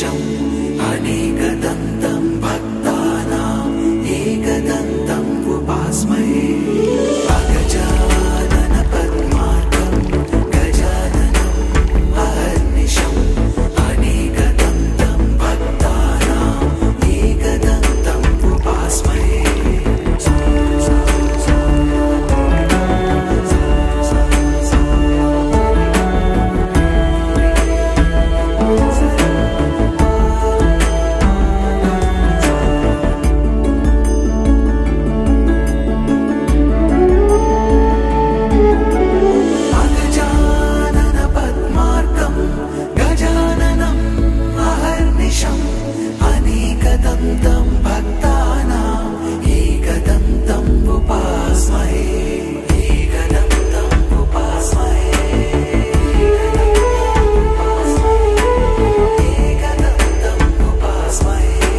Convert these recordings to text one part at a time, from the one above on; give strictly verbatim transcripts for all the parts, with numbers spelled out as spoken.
अहर्निशम् अनेकदन्तं भक्तानाम् एकदन्तम् उपास्महे अगजानन पद्मार्कं गजाननम् अहर्निशम् अनेकदन्तं भक्तानाम् एकदन्तम् उपास्महे अनेकदन्तं भक्तानाम् एकदन्तम् उपास्महे एकदन्तम् उपास्महे एकदन्तम् उपास्महे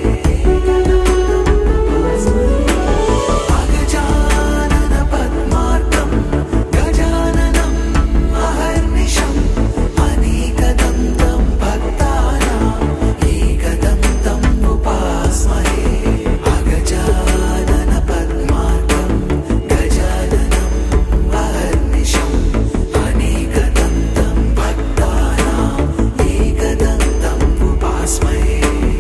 अगजानन पद्मार्कं गजाननम् अहर्निशम् अनेकदन्तं भक्तानाम् एकदन्तम् उपास्महे अगजानन पद्मार्कं गजाननम् अहर्निशम् अनेकदन्तं भक्तानाम् एकदन्तम् उपास्महे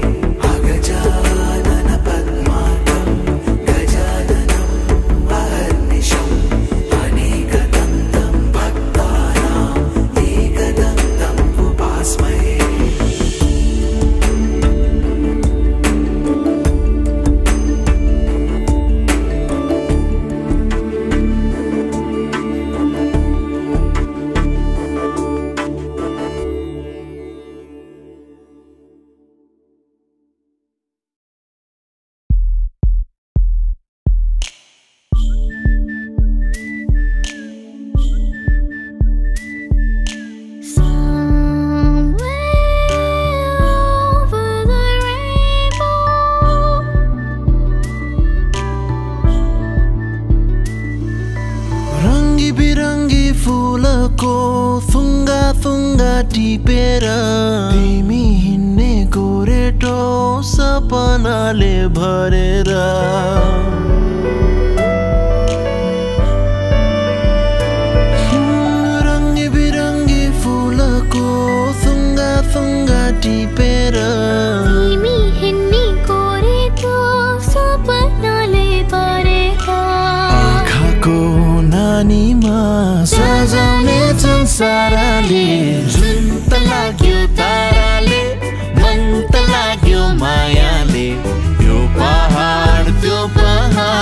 अगजानन पद्मार्कं गजाननम् अहर्निशम् अनेकदन्तं भक्तानाम् एकदन्तम् उपास्महे रंगी बिरंगी फूलको थुङ्गा थुङ्गा टिपेर तिमी हिँड्ने गोरेटो सपनाले भरेर रंगी बिरंगी फूलको थुङ्गा थुङ्गा टिपेर तिमी हिँड्ने गोरेटो सपनाले भरेर आँखाको नानीमा सजाउने संसारले जुन त लाग्यो ताराले मन त लाग्यो मायाले यो पहाड त्यो पहाड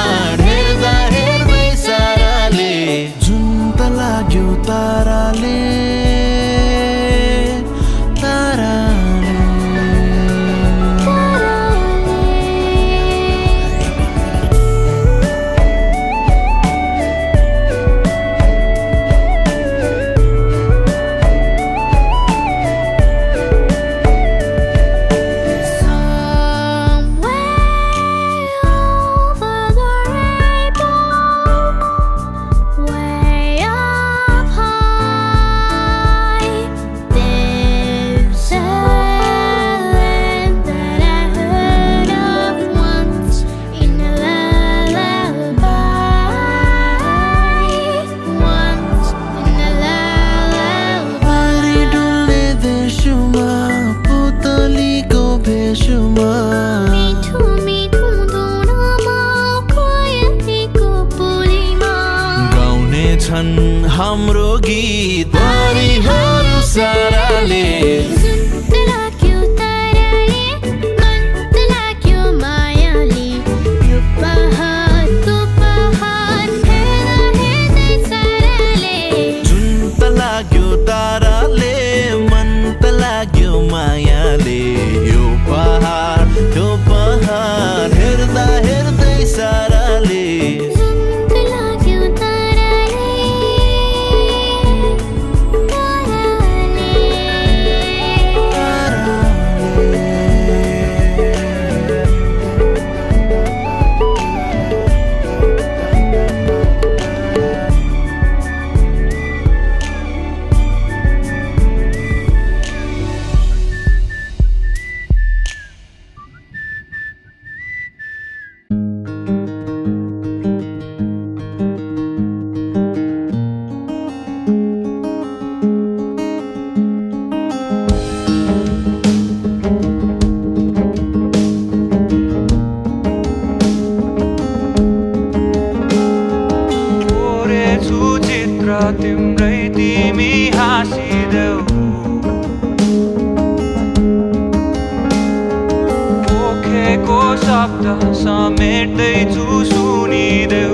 शब्द समेट्दैछु सुनिदेऊ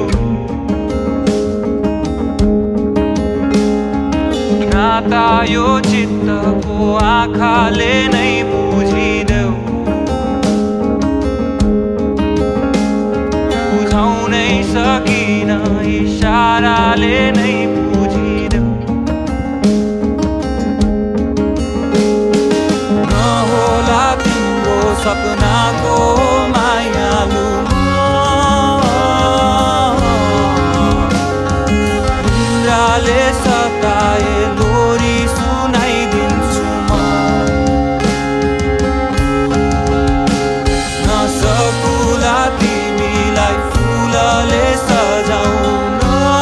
नाता यो चित्तको आँखाले नै बुझिदेऊ बुझाउनै सकिन इशाराले नै बुझिदेऊ नहोला तिम्रो सपनाको मायालु इन्द्राले सताए लोरी सुनाइदिन्छु म नसकुला तिमीलाई फुलले सजाउन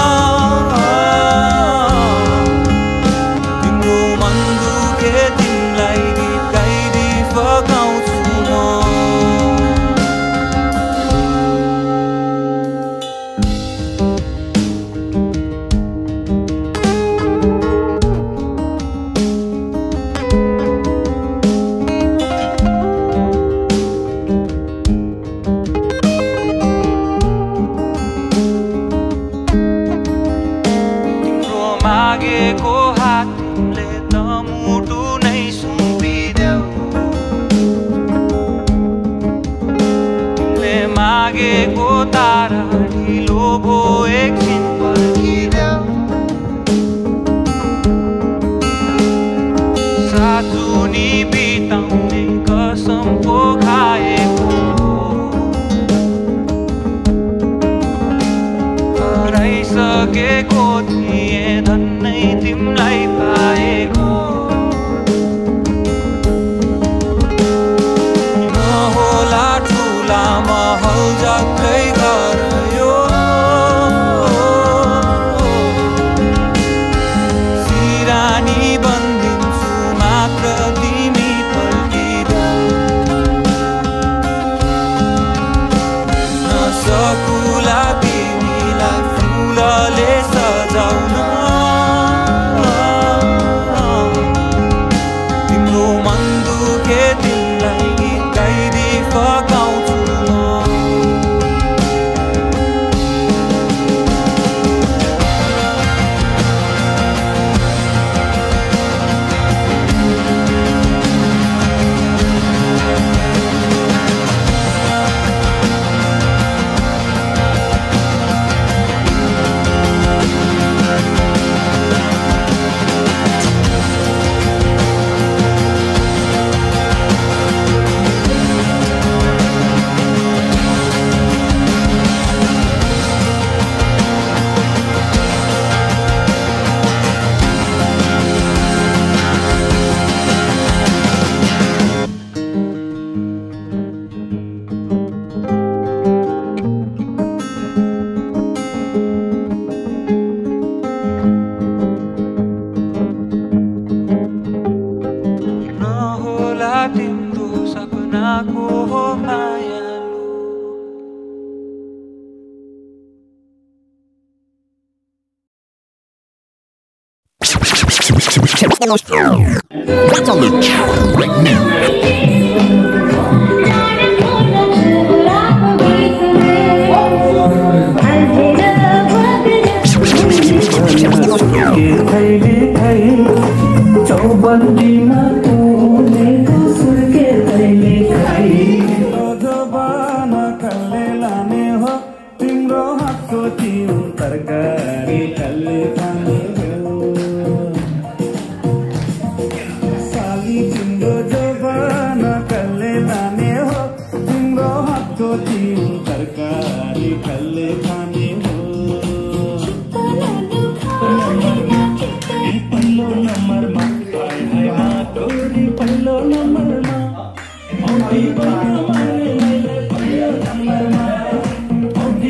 तिम्रो मन दुखे तिमीलाई गीत गाइदी फकाउँछु म मागेको हात तिमीले त मुटु नै सुम्पिदेऊ तिमीले मागेको तारा ढिलो भो एकछिन पर्खिदेऊ साजुनी बिताउने कसम पो खाएको हराइसकेको थिएँ धन्नै तिमीलाई पाएको नहोला ठुला महल जत्रै घर यो सिरानी बन्दिन्छु मात्र तिमी फर्किदेऊ नसकुला तिमीलाई फुलले सजाउन तिम्रो मन दुखे तिमीलाई गीत गाइदी फकाउँछु म नहोला तिम्रो सपनाको मायालु What's on the track right now? चौबन्दीमा उनेको सुर्के तैले खाई जबान कल्ले लाने हो तिम्रो हातको चिउ तरकारी कल्ले खाने हो साली तिम्रो जबान कल्ले लाने हो तिम्रो हातको चिउ तरकारी कल्ले खाने हो पहिलो नम्बरमा पहिलो नम्बरमा औधी पहिलो नम्बरमा औधी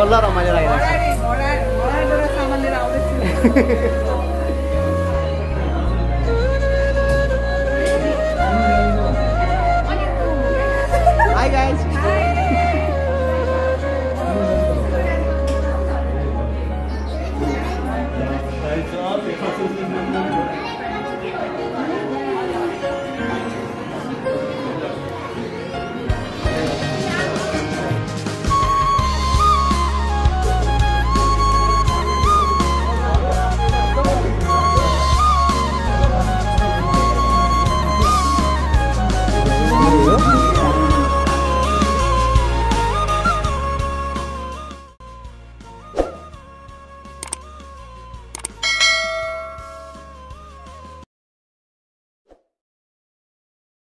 बल्ल रमाइलो लागिरहेको Hi guys.